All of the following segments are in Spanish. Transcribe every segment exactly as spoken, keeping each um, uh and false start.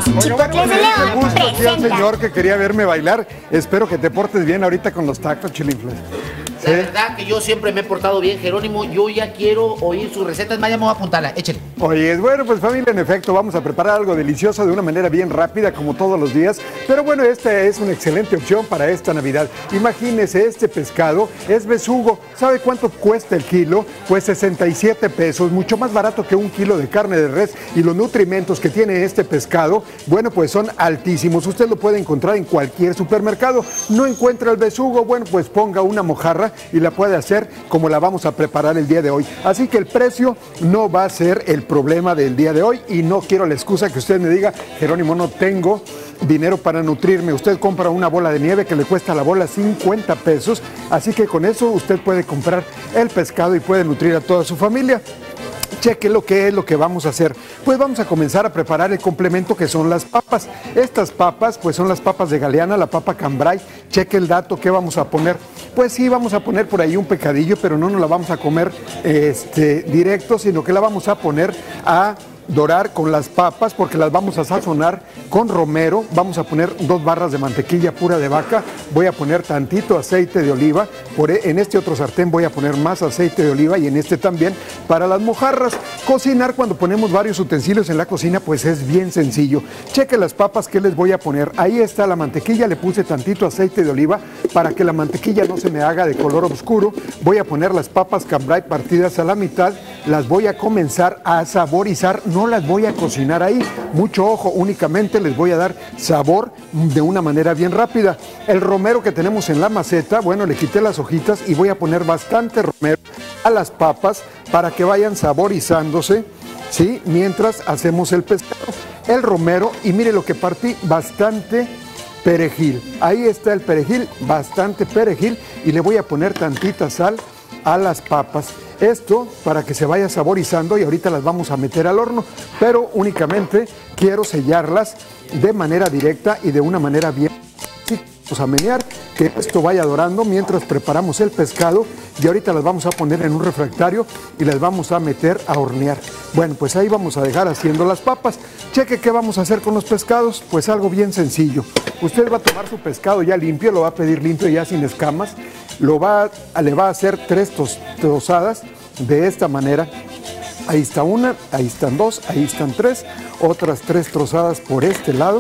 Chipotles de León gusto aquí al presenta. señor que quería verme bailar. Espero que te portes bien ahorita con los tacos, Chilinflas. La verdad que yo siempre me he portado bien, Jerónimo. Yo ya quiero oír sus recetas. Más, ya me voy a apuntarla. Échale. Oye, bueno, pues familia, en efecto, vamos a preparar algo delicioso de una manera bien rápida, como todos los días. Pero bueno, esta es una excelente opción para esta Navidad. Imagínese, este pescado es besugo. ¿Sabe cuánto cuesta el kilo? Pues sesenta y siete pesos, mucho más barato que un kilo de carne de res. Y los nutrimentos que tiene este pescado, bueno, pues son altísimos. Usted lo puede encontrar en cualquier supermercado. No encuentra el besugo, bueno, pues ponga una mojarra y la puede hacer como la vamos a preparar el día de hoy. Así que el precio no va a ser el problema del día de hoy y no quiero la excusa que usted me diga, Jerónimo, no tengo dinero para nutrirme. Usted compra una bola de nieve que le cuesta la bola cincuenta pesos, así que con eso usted puede comprar el pescado y puede nutrir a toda su familia. Cheque lo que es lo que vamos a hacer. Pues vamos a comenzar a preparar el complemento que son las papas. Estas papas pues son las papas de Galeana, la papa cambray. Cheque el dato que vamos a poner. Pues sí, vamos a poner por ahí un pecadillo, pero no nos la vamos a comer este, directo, sino que la vamos a poner a dorar con las papas porque las vamos a sazonar con romero. Vamos a poner dos barras de mantequilla pura de vaca, voy a poner tantito aceite de oliva, por en este otro sartén voy a poner más aceite de oliva y en este también para las mojarras. Cocinar cuando ponemos varios utensilios en la cocina pues es bien sencillo. Cheque las papas que les voy a poner. Ahí está la mantequilla, le puse tantito aceite de oliva para que la mantequilla no se me haga de color oscuro. Voy a poner las papas cambray partidas a la mitad, las voy a comenzar a saborizar. No las voy a cocinar ahí, mucho ojo, únicamente les voy a dar sabor de una manera bien rápida. El romero que tenemos en la maceta, bueno, le quité las hojitas y voy a poner bastante romero a las papas para que vayan saborizándose, ¿sí? Mientras hacemos el pescado. El romero, y mire lo que partí, bastante perejil. Ahí está el perejil, bastante perejil, y le voy a poner tantita sal a las papas. Esto para que se vaya saborizando y ahorita las vamos a meter al horno, pero únicamente quiero sellarlas de manera directa y de una manera bien. Sí, vamos a menear, que esto vaya dorando mientras preparamos el pescado y ahorita las vamos a poner en un refractario y las vamos a meter a hornear. Bueno, pues ahí vamos a dejar haciendo las papas. Cheque qué vamos a hacer con los pescados, pues algo bien sencillo. Usted va a tomar su pescado ya limpio, lo va a pedir limpio ya sin escamas, lo va a, le va a hacer tres tos, trozadas de esta manera. Ahí está una, ahí están dos, ahí están tres, otras tres trozadas por este lado.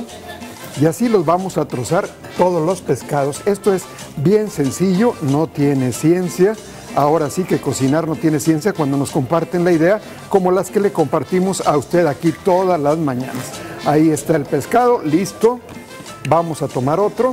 Y así los vamos a trozar todos los pescados. Esto es bien sencillo, no tiene ciencia. Ahora sí que cocinar no tiene ciencia cuando nos comparten la idea, como las que le compartimos a usted aquí todas las mañanas. Ahí está el pescado, listo. Vamos a tomar otro.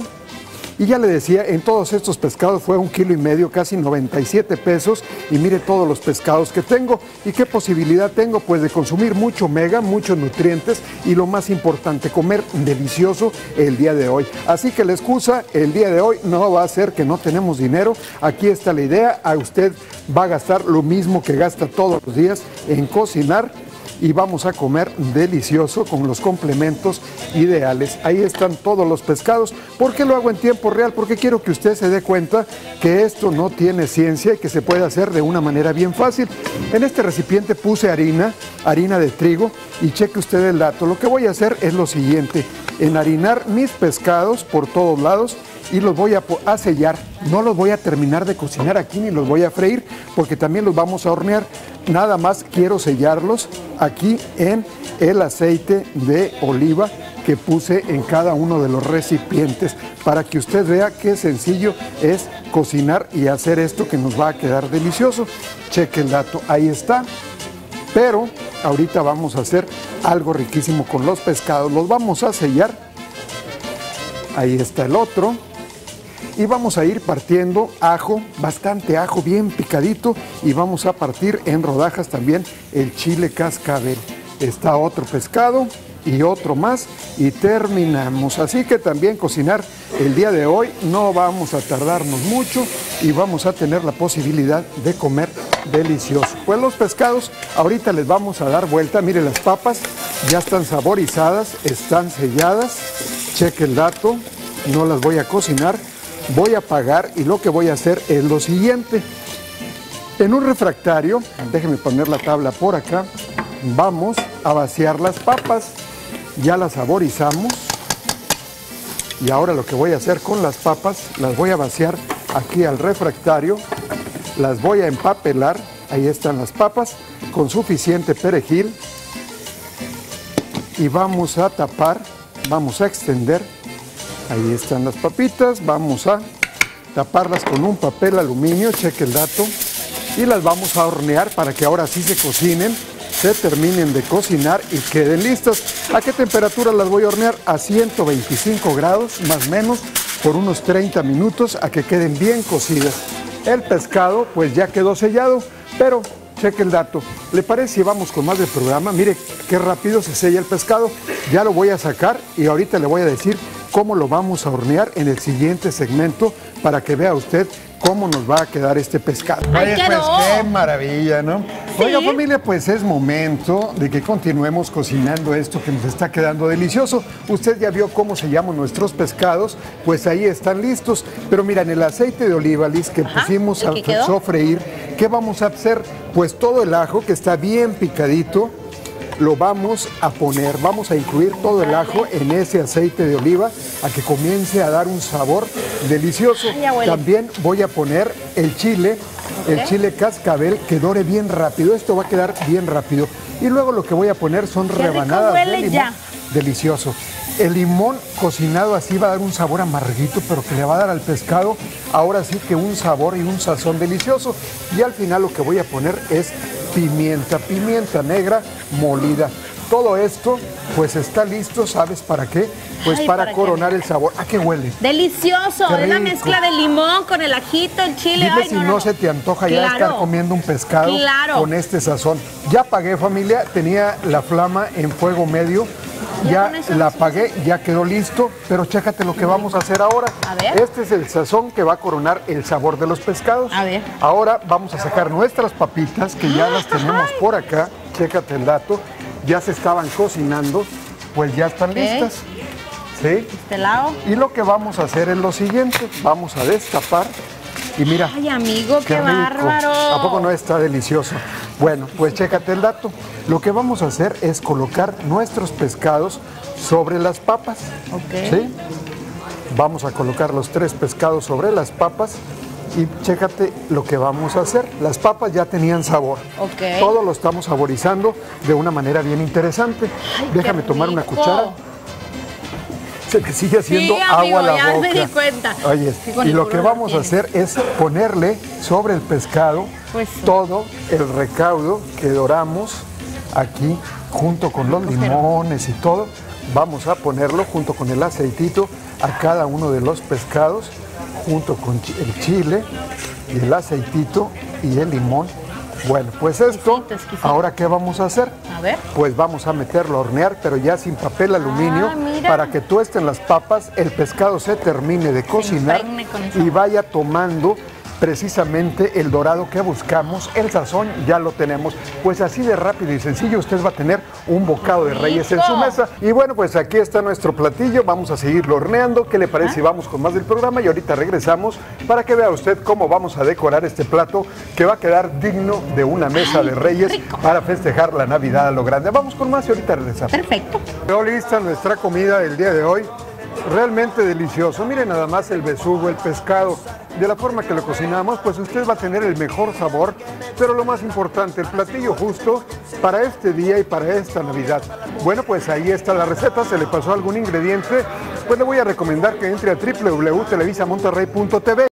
Y ya le decía, en todos estos pescados fue un kilo y medio, casi noventa y siete pesos. Y mire todos los pescados que tengo. ¿Y qué posibilidad tengo? Pues de consumir mucho omega, muchos nutrientes y lo más importante, comer delicioso el día de hoy. Así que la excusa el día de hoy no va a ser que no tenemos dinero. Aquí está la idea, a usted va a gastar lo mismo que gasta todos los días en cocinar. Y vamos a comer delicioso con los complementos ideales. Ahí están todos los pescados. ¿Por qué lo hago en tiempo real? Porque quiero que usted se dé cuenta que esto no tiene ciencia y que se puede hacer de una manera bien fácil. En este recipiente puse harina, harina de trigo, y cheque usted el dato. Lo que voy a hacer es lo siguiente: enharinar mis pescados por todos lados y los voy a, a sellar. No los voy a terminar de cocinar aquí ni los voy a freír porque también los vamos a hornear. Nada más quiero sellarlos aquí en el aceite de oliva que puse en cada uno de los recipientes para que usted vea qué sencillo es cocinar y hacer esto que nos va a quedar delicioso. Cheque el dato, ahí está. Pero ahorita vamos a hacer algo riquísimo con los pescados. Los vamos a sellar. Ahí está el otro. Y vamos a ir partiendo ajo, bastante ajo, bien picadito, y vamos a partir en rodajas también el chile cascabel. Está otro pescado y otro más y terminamos. Así que también cocinar el día de hoy no vamos a tardarnos mucho y vamos a tener la posibilidad de comer delicioso. Pues los pescados ahorita les vamos a dar vuelta. Miren, las papas ya están saborizadas, están selladas. Cheque el dato, no las voy a cocinar. Voy a apagar y lo que voy a hacer es lo siguiente. En un refractario, déjenme poner la tabla por acá, vamos a vaciar las papas. ya las saborizamos. Y ahora lo que voy a hacer con las papas, las voy a vaciar aquí al refractario, las voy a empapelar, ahí están las papas, con suficiente perejil. Y vamos a tapar, vamos a extender, ahí están las papitas, vamos a taparlas con un papel aluminio, cheque el dato, y las vamos a hornear para que ahora sí se cocinen, se terminen de cocinar y queden listas. ¿A qué temperatura las voy a hornear? A ciento veinticinco grados, más o menos, por unos treinta minutos, a que queden bien cocidas. El pescado pues ya quedó sellado, pero cheque el dato. ¿Le parece si vamos con más del programa? Mire qué rápido se sella el pescado. Ya lo voy a sacar y ahorita le voy a decir cómo lo vamos a hornear en el siguiente segmento para que vea usted cómo nos va a quedar este pescado. Ahí Oye, quedó. pues qué maravilla, ¿no? Sí. Oiga, familia, pues es momento de que continuemos cocinando esto que nos está quedando delicioso. Usted ya vio cómo se llaman nuestros pescados, pues ahí están listos. Pero mira, en el aceite de oliva, Liz, que Ajá, pusimos ¿el a que quedó? sofreír, ¿qué vamos a hacer? Pues todo el ajo que está bien picadito, lo vamos a poner, vamos a incluir todo el ajo en ese aceite de oliva a que comience a dar un sabor delicioso. Ay, ya huele. También voy a poner el chile, el Ok. chile cascabel que dore bien rápido, esto va a quedar bien rápido. Y luego lo que voy a poner son Qué rico rebanadas huele de limón. ya. Delicioso. El limón cocinado así va a dar un sabor amarguito, pero que le va a dar al pescado ahora sí que un sabor y un sazón delicioso. Y al final lo que voy a poner es pimienta, pimienta negra molida. Todo esto pues está listo, ¿sabes para qué? Pues Ay, para, ¿para qué? coronar el sabor. ¿A qué huele? Delicioso, Qué es la rico. mezcla de limón con el ajito, el chile. Dile Ay, si no, se te antoja ya Claro. estar comiendo un pescado Claro. con este sazón. Ya apagué, familia, tenía la flama en fuego medio. Ya Ya con eso la no se- apagué, ya quedó listo, pero chécate lo que vamos a hacer ahora. A ver. Este es el sazón que va a coronar el sabor de los pescados. A ver. Ahora vamos a sacar nuestras papitas, que ya las tenemos por acá. Chécate el dato. Ya se estaban cocinando, pues ya están Ok. listas. ¿Sí? Este lado. Y lo que vamos a hacer es lo siguiente. Vamos a destapar y mira. Ay, amigo, qué, rico. bárbaro. ¿A poco no está delicioso? Bueno, pues chécate el dato. Lo que vamos a hacer es colocar nuestros pescados sobre las papas. Ok. ¿Sí? Vamos a colocar los tres pescados sobre las papas y chécate lo que vamos a hacer. Las papas ya tenían sabor. Ok. Todo lo estamos saborizando de una manera bien interesante. Ay, Déjame qué tomar una rico. cuchara. Se me sigue haciendo Sí, amigo, agua a la ya boca. me di cuenta. Oye, Sí, con y el lo puro que lo vamos a tienes. hacer es ponerle sobre el pescado Pues sí. todo el recaudo que doramos aquí junto con los limones y todo. Vamos a ponerlo junto con el aceitito a cada uno de los pescados, junto con chi- el chile y el aceitito y el limón. Bueno, pues esto, Exquisito, exquisito. ahora ¿qué vamos a hacer? A ver. Pues vamos a meterlo a hornear, pero ya sin papel aluminio, Ah, mira. para que tuesten las papas, el pescado se termine de cocinar impregne con el y sabor. vaya tomando precisamente el dorado que buscamos. El sazón ya lo tenemos. Pues así de rápido y sencillo usted va a tener un bocado de reyes en su ¡Rico! mesa. Y bueno, pues aquí está nuestro platillo. Vamos a seguirlo horneando. ¿Qué le parece si vamos con más del programa? Y ahorita regresamos para que vea usted cómo vamos a decorar este plato que va a quedar digno de una mesa Ay, de reyes rico. para festejar la Navidad a lo grande. Vamos con más y ahorita regresamos. Perfecto. Quedó lista nuestra comida del día de hoy. Realmente delicioso. Miren nada más el besugo, el pescado. De la forma que lo cocinamos, pues usted va a tener el mejor sabor, pero lo más importante, el platillo justo para este día y para esta Navidad. Bueno, pues ahí está la receta. ¿Se le pasó algún ingrediente? Pues le voy a recomendar que entre a doble u doble u doble u punto televisa monterrey punto t v.